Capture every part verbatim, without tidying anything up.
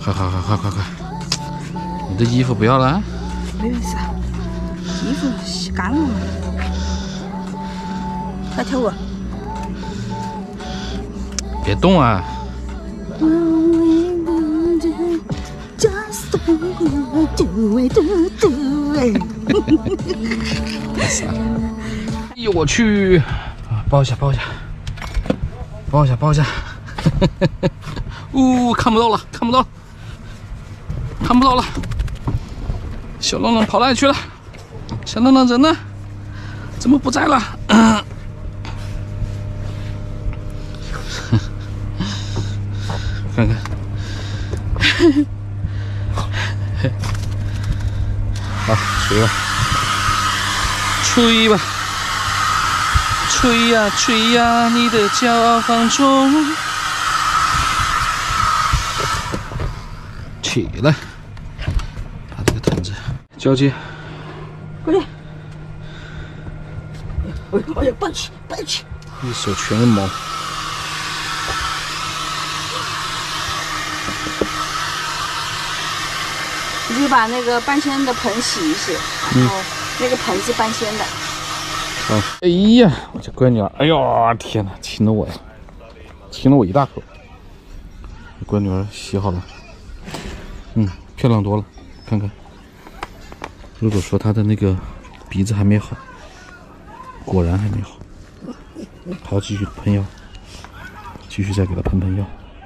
快快快快快快！你的衣服不要了？ 没有事，衣服洗干了嘛。快跳舞！ 别动啊！哎呦我去！抱一下，抱一下，抱一下，抱一下！呜、哦，看不到了，看不到了，看不到了！小浪浪跑哪里去了？小浪浪人呢？怎么不在了？嗯、看看，好，吹吧，吹吧，吹呀吹呀，你的脚放纵。起来，把这个藤子交接。 过来！哎呀，哎呀，抱起，抱起！ 一手全是毛。 你就把那个半仙的盆洗一洗，然后那个盆是半仙的。 好，哎呀，我这乖女儿，哎呦天哪，亲了我呀，亲了我一大口。乖女儿洗好了，嗯，漂亮多了，看看。如果说她的那个鼻子还没好，果然还没好。好，继续喷药，继续再给她喷喷药。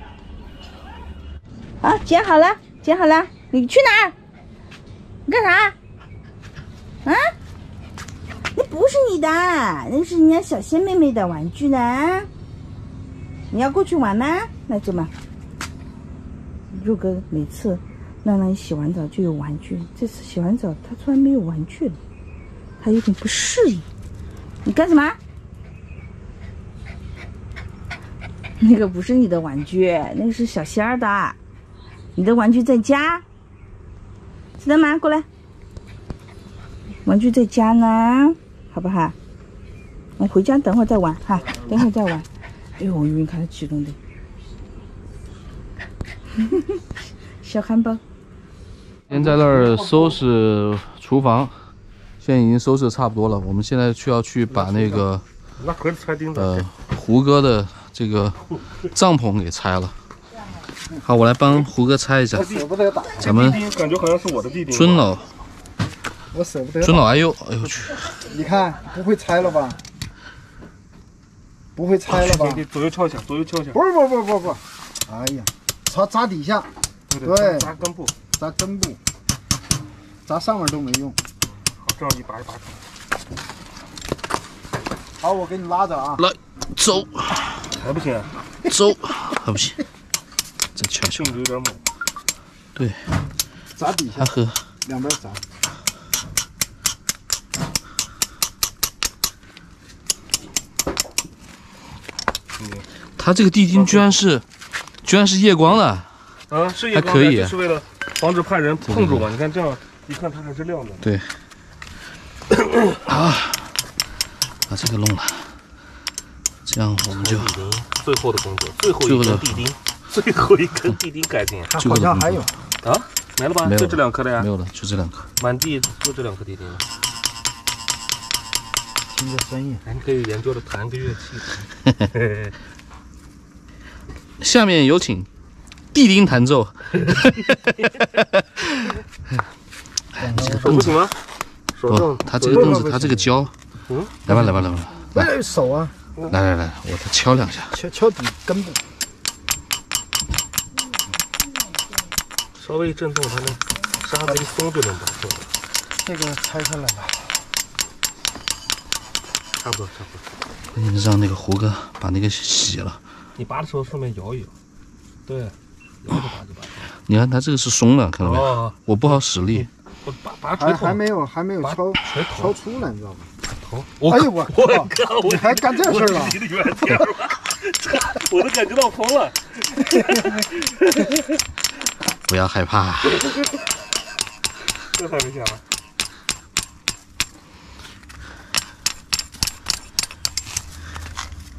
好，剪好了，剪好了，你去哪儿？你干啥？啊？那不是你的，那是人家小仙妹妹的玩具呢。你要过去玩吗？那走嘛。肉哥每次让让你洗完澡就有玩具，这次洗完澡他突然没有玩具了，他有点不适应。你干什么？那个不是你的玩具，那个是小仙儿的。你的玩具在家，知道吗？过来，玩具在家呢，好不好？我回家等会儿再玩哈，等会儿再玩。哎呦，我晕，看他激动的。小汉堡。 先在那儿收拾厨房，现在已经收拾差不多了。我们现在需要去把那个呃胡哥的这个帐篷给拆了。好，我来帮胡哥拆一下。咱们感觉好像是我的弟弟。 尊老， 我舍不得。 尊老哎呦，哎呦去！ 你看，不会拆了吧？不会拆了吧？ 左右敲一下，左右敲一下。 不是，不不不不，哎呀，扎扎底下，对， 扎根部， 扎根部，扎上面都没用。 好，这样一拔一拔。 好，我给你拉着啊。 来，走。 还不行？ 走，还不行。再敲敲。 性子有点猛。 对。 扎底下。 还和两边扎。 它这个地钉居然是，居然是夜光的。 啊，是夜光的，还可以，是为了防止怕人碰住嘛。你看这样，一看它还是亮的。 对。好，把这个弄了，这样我们就最后的工作，最后一根地钉，最后一根地钉改进。 好像还有啊？没了吧？就这两颗的呀？ 没有了，就这两颗。 满地就这两颗地钉了。 听着声音， 咱可以研究着弹个乐器。 下面有请地钉弹奏。 手不行吗？ 不，他这个凳子，他这个胶。 嗯， 来吧，来吧，来吧， 来手啊！ 来来来，我再敲两下， 敲敲底根部， 稍微一震动，它那沙子一松就能拔出来。 这个拆开来吧。 差不多，差不多。 关键是让那个胡哥把那个洗了。 你拔的时候顺便摇一摇，对，摇着拔就拔。 你看它这个是松的，看到没有？ 哦、 我不好使力。 我拔拔锤头， 还没有还没有敲敲出来，你知道吗？ 头， 哎呦我我靠！ 你还干这事儿了？ 离得远点吧，我都感觉到风了。 不要害怕。 这还没下来。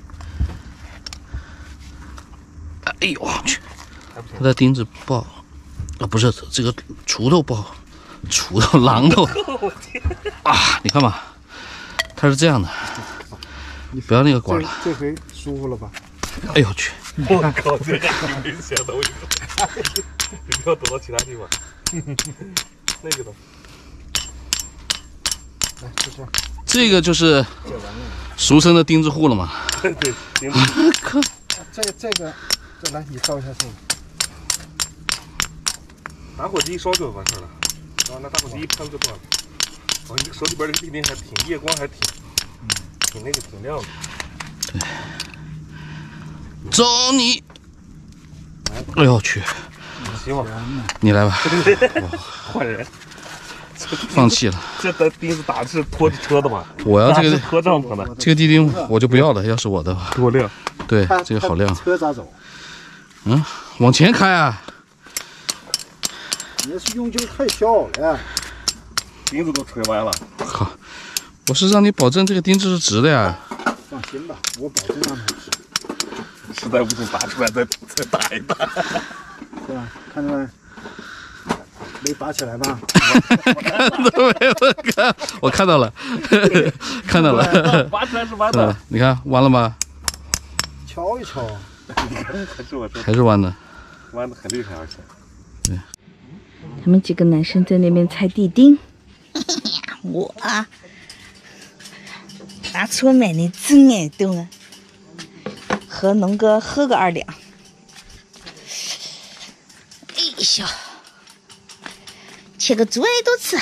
哎呦我去！它的钉子不好， 不是这个锄头不好，锄头榔头啊！你看吧，它是这样的，不要那个管了。 这回舒服了吧？ 哎呦我去！ 我靠，这个挺危险的，我跟你说，你不要躲到其他地方。那个呢？ 来，就这样。 这个就是俗称的钉子户了嘛。 对，钉子。 可这个这个，这来你照一下这个。 打火机一烧就完事了，然后拿打火机一喷就断了。哦，你这手里边这个地钉还挺夜光，还挺，嗯，挺那个挺亮的。 对。走你！哎呦我去！ 行吧， 你来吧。 换人。 放弃了。 这单钉子打的是拖着车的吧？ 我要这个拖帐篷的。 这个地钉我就不要了，要是我的话。 多亮！ 对，这个好亮。 车咋走？ 嗯，往前开啊！ 你是用劲太小了， 钉子都吹歪了。 靠！我是让你保证这个钉子是直的呀。 放心吧，我保证让它直。 实在不行拔出来再再打一打。 对吧？看到没？没拔起来吧？ 我看到了，看到了。 拔起来是弯的。 你看弯了吗？ 瞧一瞧， 还是我还是弯的， 弯的很厉害，而且。 对。 他们几个男生在那边拆地钉，我拿出买的真爱动了，和龙哥喝个二两。哎呦，切个猪耳朵吃。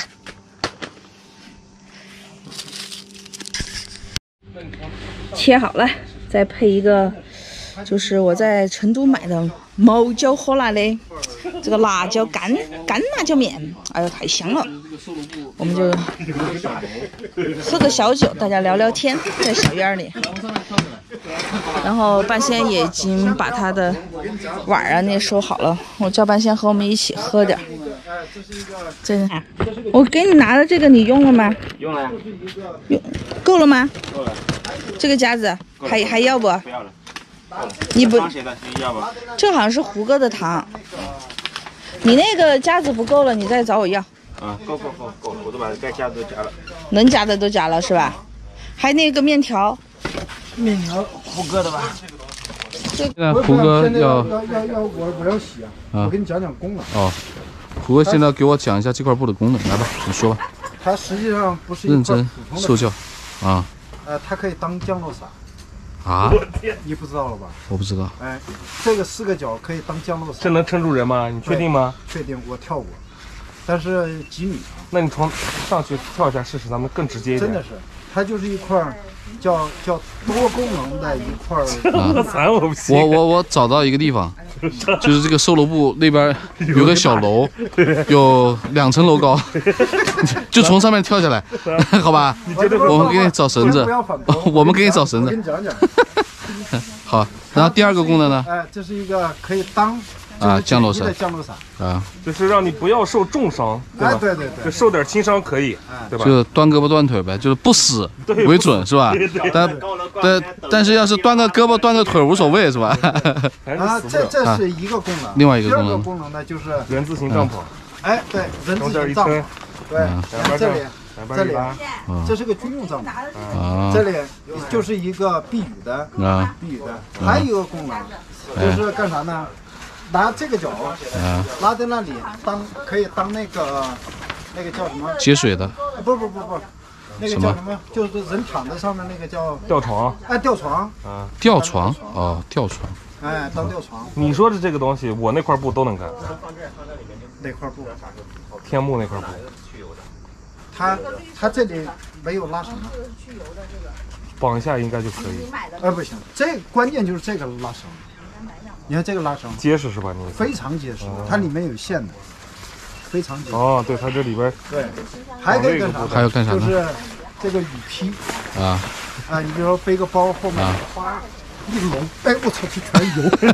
切好了，再配一个，就是我在成都买的猫脚火辣的这个辣椒干干辣椒面，哎呦太香了！我们就喝个小酒，大家聊聊天，在小院里。然后半仙也已经把他的碗啊那收好了，我叫半仙和我们一起喝点。这是我给你拿的这个，你用了吗？ 用了呀。 用够了吗？ 够了。 这个夹子还还要不？ 不要了。 你不？ 要不？ 这好像是胡哥的糖。你那个夹子不够了，你再找我要。 啊，够够够够了，我都把该夹的都夹了。 能夹的都夹了是吧？还那个面条。 面条胡歌的吧？ 现在胡歌要要要要我我要洗啊！我给你讲讲功能。 哦，胡哥现在给我讲一下这块布的功能，来吧，你说吧。 它实际上不是一认真块普通的受教啊。 呃，它可以当降落伞。 啊？ 你不知道了吧？ 我不知道。 哎，这个四个角可以当降落伞。 这能撑住人吗？你确定吗？ 确定，我跳过，但是几米啊？ 那你从上去跳一下试试，咱们更直接一点。 真的是，它就是一块叫叫多功能的一块。 降伞我不信。 我我我找到一个地方，就是这个售楼部那边有个小楼，有两层楼高，就从上面跳下来，好吧？我们给你找绳子，我们给你找绳子。 我跟你讲讲。 好，然后第二个功能呢？ 哎，这是一个可以当啊降落伞， 降落伞啊， 就是让你不要受重伤，对吧？ 哎，对对对， 就受点轻伤可以，对吧？ 就断胳膊断腿呗，就是不死为准是吧？但但但是要是断个胳膊断个腿无所谓是吧？ 啊，这这是一个功能， 另外一个功能， 第二个功能呢就是人字形帐篷。 哎，对，人字形帐篷，对，这里。这里，这是个军用帐篷，这里就是一个避雨的，避雨的。还有一个功能，就是干啥呢？拿这个脚拉在那里当，可以当那个那个叫什么？ 接水的。 不不不不，那个叫什么？就是人躺在上面那个叫吊床。 哎，吊床。 啊， 吊床哦，吊床。 哎，当吊床。 你说的这个东西，我那块布都能干。 哪块布？ 天幕那块布。 它它这里没有拉绳， 绑一下应该就可以。 呃，不行，这关键就是这个拉绳。你看这个拉绳结实是吧？你非常结实，它里面有线的，非常结实。 哦，对，它这里边对，还可以干啥？ 还有干啥呢？ 就是这个雨披啊啊，你比如说背个包后面哗一拢，哎，我操，这全油。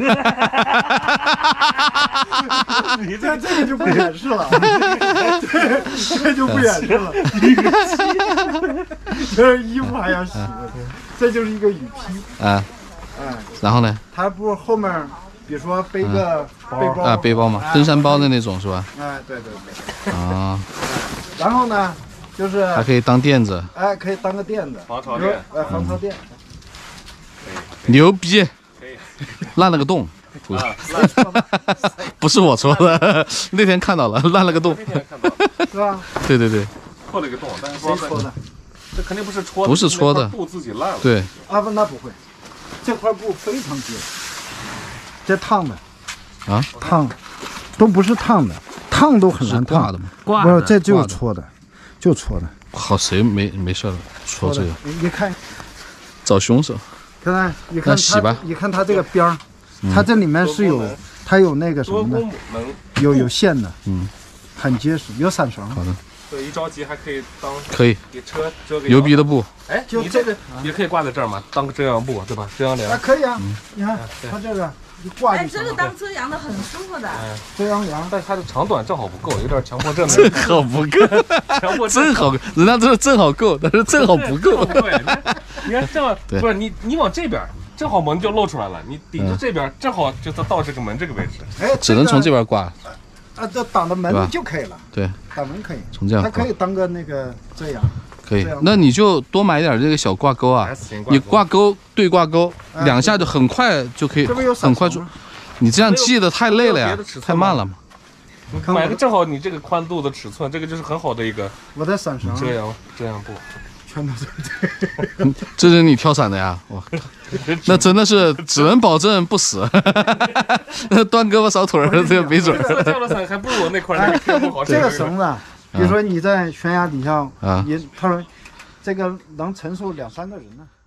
你这这个就不掩饰了，对，这就不掩饰了。这衣服还要洗，这就是一个雨披啊。 哎， 然后呢？ 它不是后面比如说背个背包啊，背包嘛，登山包的那种是吧？ 哎，对对对。 啊。 然后呢，就是还可以当垫子。 哎，可以当个垫子。 防潮垫。 哎，防潮垫。 牛逼！ 可以。 烂了个洞。不是我戳的，那天看到了，烂了个洞。 那天看到了。 是吧？ 对对对。 破了个洞，但是谁戳的？ 这肯定不是戳的， 不是戳的， 布自己烂了。 对。 啊不，那不会，这块布非常结实，这烫的， 啊， 烫，都不是烫的，烫都很难烫的嘛， 不是，这就是戳的，就戳的。 好，谁没没事了？戳这个， 你看， 找凶手。 看看，你看洗吧， 你看它这个边儿，它这里面是有，它有那个什么呢？有有线的，嗯，很结实，有散绳。 好的。 对，一着急还可以当可以给车遮个牛逼的布。 哎，你这个也可以挂在这儿嘛，当个遮阳布，对吧？遮阳帘。 啊，可以啊。你看它这个一挂就行了。 哎，这个当遮阳的很舒服的。 遮阳帘， 但是它的长短正好不够，有点强迫症。 正好不够， 强迫症正好，人家这是正好够，但是正好不够。 对，你看这样，不是你你往这边。正好门就露出来了，你顶着这边正好就到这个门这个位置。 哎， 只能从这边挂。 啊，这挡着门就可以了。 对， 挡门可以。 从这样， 它可以当个那个遮阳。 可以，那你就多买点这个小挂钩啊，你挂钩对挂钩，两下就很快就可以，很快就。你这样系的太累了呀，太慢了嘛。 买个正好你这个宽度的尺寸，这个就是很好的一个。 我在伞绳。 遮阳遮阳布。 全都是这。 这是你跳伞的呀？哇，那真的是只能保证不死，断胳膊少腿儿，这个没准。 跳了伞还不如我那块那个天幕好。 这个绳子，比如说你在悬崖底下，你他说这个能承受两三个人呢。